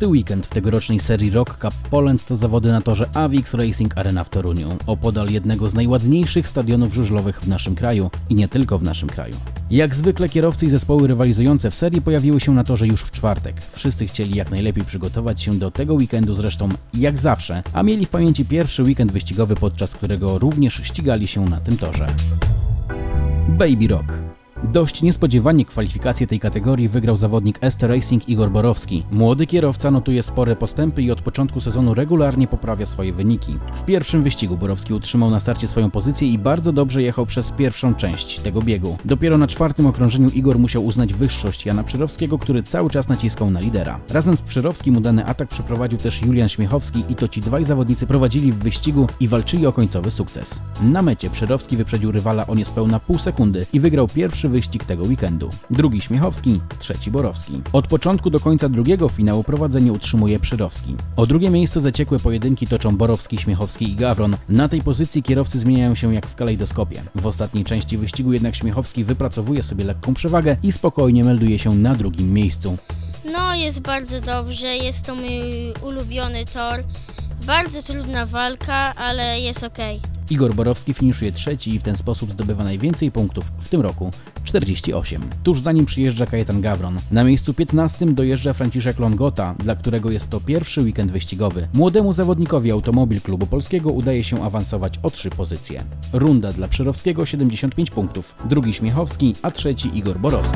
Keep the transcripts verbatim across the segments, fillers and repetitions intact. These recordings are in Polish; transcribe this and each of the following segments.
Szósty weekend w tegorocznej serii Rock Cup Poland to zawody na torze A V X Racing Arena w Toruniu, opodal jednego z najładniejszych stadionów żużlowych w naszym kraju i nie tylko w naszym kraju. Jak zwykle kierowcy i zespoły rywalizujące w serii pojawiły się na torze już w czwartek. Wszyscy chcieli jak najlepiej przygotować się do tego weekendu, zresztą jak zawsze, a mieli w pamięci pierwszy weekend wyścigowy, podczas którego również ścigali się na tym torze. Baby Rock. Dość niespodziewanie kwalifikacje tej kategorii wygrał zawodnik S T Racing Igor Borowski. Młody kierowca notuje spore postępy i od początku sezonu regularnie poprawia swoje wyniki. W pierwszym wyścigu Borowski utrzymał na starcie swoją pozycję i bardzo dobrze jechał przez pierwszą część tego biegu. Dopiero na czwartym okrążeniu Igor musiał uznać wyższość Jana Przyrowskiego, który cały czas naciskał na lidera. Razem z Przyrowskim udany atak przeprowadził też Julian Śmiechowski i to ci dwaj zawodnicy prowadzili w wyścigu i walczyli o końcowy sukces. Na mecie Przyrowski wyprzedził rywala o niespełna pół sekundy i wygrał pierwszy wyścig tego weekendu. Drugi Śmiechowski, trzeci Borowski. Od początku do końca drugiego finału prowadzenie utrzymuje Przyrowski. O drugie miejsce zaciekłe pojedynki toczą Borowski, Śmiechowski i Gawron. Na tej pozycji kierowcy zmieniają się jak w kalejdoskopie. W ostatniej części wyścigu jednak Śmiechowski wypracowuje sobie lekką przewagę i spokojnie melduje się na drugim miejscu. No, jest bardzo dobrze, jest to mój ulubiony tor. Bardzo trudna walka, ale jest ok. Igor Borowski finiszuje trzeci i w ten sposób zdobywa najwięcej punktów w tym roku, czterdzieści osiem. Tuż za nim przyjeżdża Kajetan Gawron. Na miejscu piętnastym dojeżdża Franciszek Longota, dla którego jest to pierwszy weekend wyścigowy. Młodemu zawodnikowi Automobil Klubu Polskiego udaje się awansować o trzy pozycje. Runda dla Przyrowskiego siedemdziesiąt pięć punktów, drugi Śmiechowski, a trzeci Igor Borowski.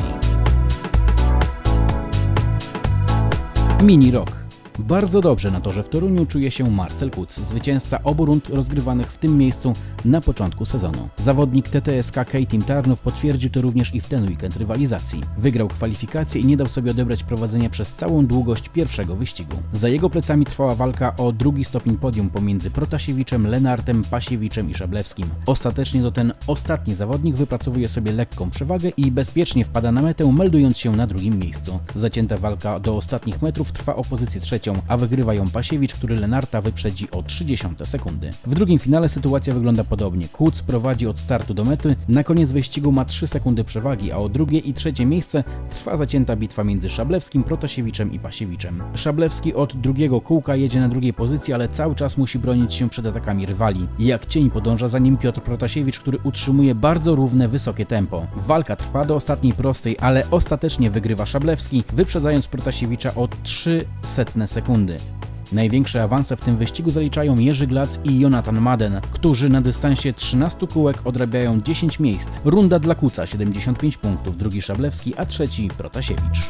Mini Rock. Bardzo dobrze na torze w Toruniu czuje się Marcel Kuc, zwycięzca obu rund rozgrywanych w tym miejscu na początku sezonu. Zawodnik T T S K K-Team Tarnów potwierdził to również i w ten weekend rywalizacji. Wygrał kwalifikacje i nie dał sobie odebrać prowadzenia przez całą długość pierwszego wyścigu. Za jego plecami trwała walka o drugi stopień podium pomiędzy Protasiewiczem, Lenartem, Pasiewiczem i Szablewskim. Ostatecznie to ten ostatni zawodnik wypracowuje sobie lekką przewagę i bezpiecznie wpada na metę, meldując się na drugim miejscu. Zacięta walka do ostatnich metrów trwa o pozycję trzecią, a wygrywa ją Pasiewicz, który Lenarta wyprzedzi o trzy dziesiąte sekundy. W drugim finale sytuacja wygląda podobnie. Kuc prowadzi od startu do mety, na koniec wyścigu ma trzy sekundy przewagi, a o drugie i trzecie miejsce trwa zacięta bitwa między Szablewskim, Protasiewiczem i Pasiewiczem. Szablewski od drugiego kółka jedzie na drugiej pozycji, ale cały czas musi bronić się przed atakami rywali. Jak cień podąża za nim Piotr Protasiewicz, który utrzymuje bardzo równe, wysokie tempo. Walka trwa do ostatniej prostej, ale ostatecznie wygrywa Szablewski, wyprzedzając Protasiewicza o trzy setne sekundy. Największe awanse w tym wyścigu zaliczają Jerzy Glac i Jonathan Madden, którzy na dystansie trzynastu kółek odrabiają dziesięć miejsc. Runda dla Kuca siedemdziesiąt pięć punktów, drugi Szablewski, a trzeci Protasiewicz.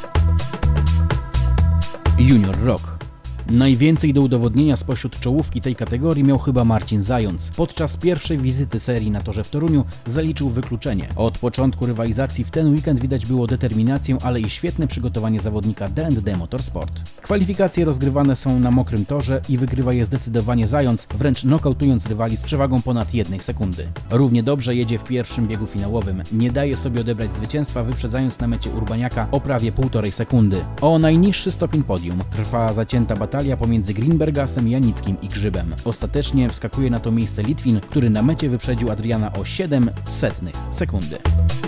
Junior Rock. Najwięcej do udowodnienia spośród czołówki tej kategorii miał chyba Marcin Zając. Podczas pierwszej wizyty serii na torze w Toruniu zaliczył wykluczenie. Od początku rywalizacji w ten weekend widać było determinację, ale i świetne przygotowanie zawodnika D and D Motorsport. Kwalifikacje rozgrywane są na mokrym torze i wygrywa je zdecydowanie Zając, wręcz nokautując rywali z przewagą ponad jednej sekundy. Równie dobrze jedzie w pierwszym biegu finałowym. Nie daje sobie odebrać zwycięstwa, wyprzedzając na mecie Urbaniaka o prawie półtorej sekundy. O najniższy stopień podium trwa zacięta batalia pomiędzy Greenbergasem, Janickim i Grzybem. Ostatecznie wskakuje na to miejsce Litwin, który na mecie wyprzedził Adriana o siedem setnych sekundy.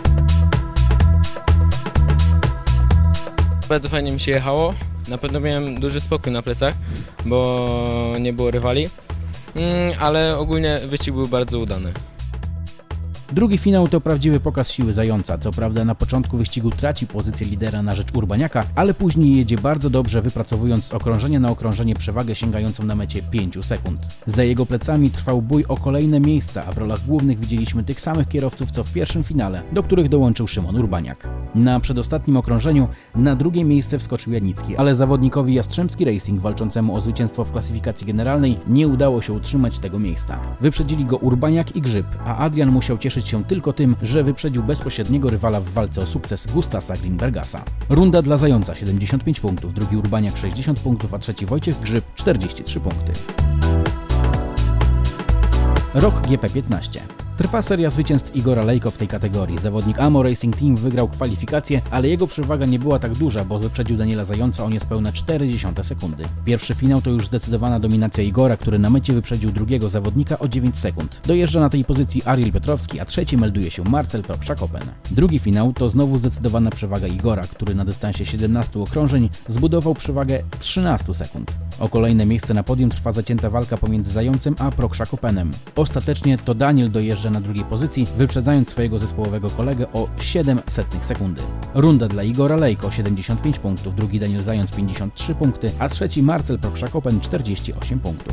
Bardzo fajnie mi się jechało. Na pewno miałem duży spokój na plecach, bo nie było rywali, ale ogólnie wyścig był bardzo udany. Drugi finał to prawdziwy pokaz siły Zająca. Co prawda na początku wyścigu traci pozycję lidera na rzecz Urbaniaka, ale później jedzie bardzo dobrze, wypracowując z okrążenia na okrążenie przewagę sięgającą na mecie pięć sekund. Za jego plecami trwał bój o kolejne miejsca, a w rolach głównych widzieliśmy tych samych kierowców co w pierwszym finale, do których dołączył Szymon Urbaniak. Na przedostatnim okrążeniu na drugie miejsce wskoczył Janicki, ale zawodnikowi Jastrzębski Racing, walczącemu o zwycięstwo w klasyfikacji generalnej, nie udało się utrzymać tego miejsca. Wyprzedzili go Urbaniak i Grzyb, a Adrian musiał cieszyć się tylko tym, że wyprzedził bezpośredniego rywala w walce o sukces Gustasa Greenbergasa. Runda dla Zająca siedemdziesiąt pięć punktów, drugi Urbaniak sześćdziesiąt punktów, a trzeci Wojciech Grzyb czterdzieści trzy punkty. Rok G P piętnaście. Trwa seria zwycięstw Igora Lejko w tej kategorii. Zawodnik Amo Racing Team wygrał kwalifikacje, ale jego przewaga nie była tak duża, bo wyprzedził Daniela Zająca o niespełna cztery dziesiąte sekundy. Pierwszy finał to już zdecydowana dominacja Igora, który na mecie wyprzedził drugiego zawodnika o dziewięć sekund. Dojeżdża na tej pozycji Ariel Piotrowski, a trzeci melduje się Marcel Prokszakopen. Drugi finał to znowu zdecydowana przewaga Igora, który na dystansie siedemnastu okrążeń zbudował przewagę trzynastu sekund. O kolejne miejsce na podium trwa zacięta walka pomiędzy Zającem a Prokszakopenem. Ostatecznie to Daniel dojeżdża na drugiej pozycji, wyprzedzając swojego zespołowego kolegę o siedem setnych sekundy. Runda dla Igora Lejko siedemdziesiąt pięć punktów, drugi Daniel Zając pięćdziesiąt trzy punkty, a trzeci Marcel Prokszakopen czterdzieści osiem punktów.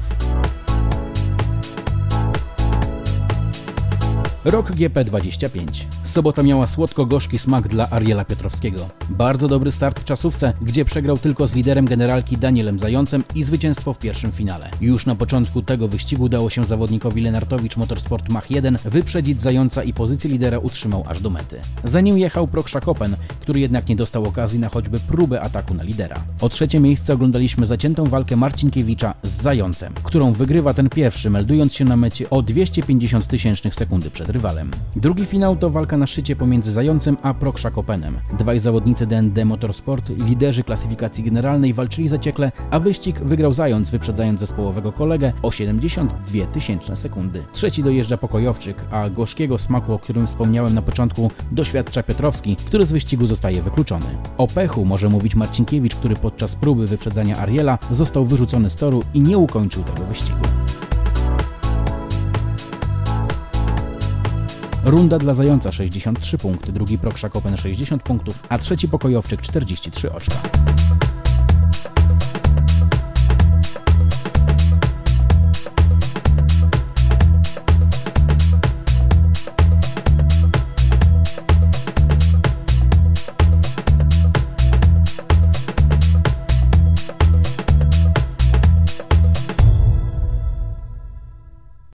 Rok G P dwadzieścia pięć. Sobota miała słodko-gorzki smak dla Ariela Piotrowskiego. Bardzo dobry start w czasówce, gdzie przegrał tylko z liderem generalki Danielem Zającem i zwycięstwo w pierwszym finale. Już na początku tego wyścigu udało się zawodnikowi Lenartowicz Motorsport Mach jeden wyprzedzić Zająca i pozycję lidera utrzymał aż do mety. Za nim jechał Prokszakopen, który jednak nie dostał okazji na choćby próbę ataku na lidera. O trzecie miejsce oglądaliśmy zaciętą walkę Marcinkiewicza z Zającem, którą wygrywa ten pierwszy, meldując się na mecie o dwieście pięćdziesiąt tysięcznych sekundy przed rywalem. Drugi finał to walka na szczycie pomiędzy Zającem a Prokszakopenem. Dwaj zawodnicy D N D Motorsport, liderzy klasyfikacji generalnej, walczyli zaciekle, a wyścig wygrał Zając, wyprzedzając zespołowego kolegę o siedemdziesiąt dwie tysięczne sekundy. Trzeci dojeżdża Pokojowczyk, a gorzkiego smaku, o którym wspomniałem na początku, doświadcza Piotrowski, który z wyścigu zostaje wykluczony. O pechu może mówić Marcinkiewicz, który podczas próby wyprzedzania Ariela został wyrzucony z toru i nie ukończył tego wyścigu. Runda dla Zająca sześćdziesiąt trzy punkty, drugi Prokszakopen sześćdziesiąt punktów, a trzeci Pokojowczyk czterdzieści trzy oczka.